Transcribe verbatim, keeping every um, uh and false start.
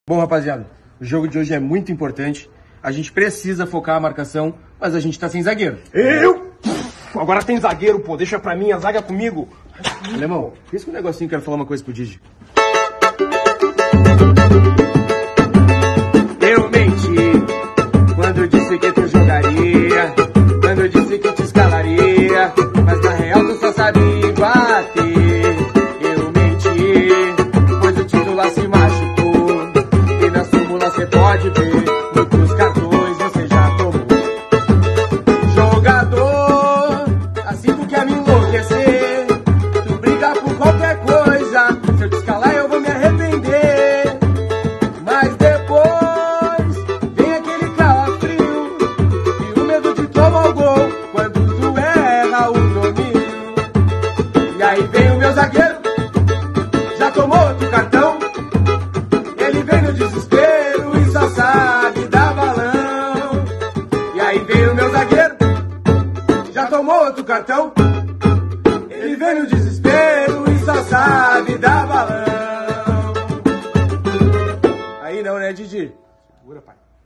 Bom, rapaziada, o jogo de hoje é muito importante. A gente precisa focar a marcação, mas a gente tá sem zagueiro. Eu? Agora tem zagueiro, pô. Deixa pra mim, a zaga é comigo. Alemão, risca um negocinho, quero falar uma coisa pro Didi. Eu menti quando eu disse que tu jogaria, quando eu disse que te escalaria, mas na real tu só sabia bater. Eu menti, pois o titular se machucou, e na súmula cê pode ver, muitos cartões você já tomou. Jogador, assim tu quer me enlouquecer, tu briga por qualquer coisa, se eu te escalar eu vou me arrepender. Mas depois vem aquele calafrio e o medo de tomar o gol quando tu erra o domínio. E aí vem o meu zagueiro, já tomou outro cartão, ele vem no desespero e só sabe dar balão. E aí vem o meu zagueiro, já tomou outro cartão, ele vem no desespero e só sabe dar balão. Aí não, né, Didi? Segura, pai.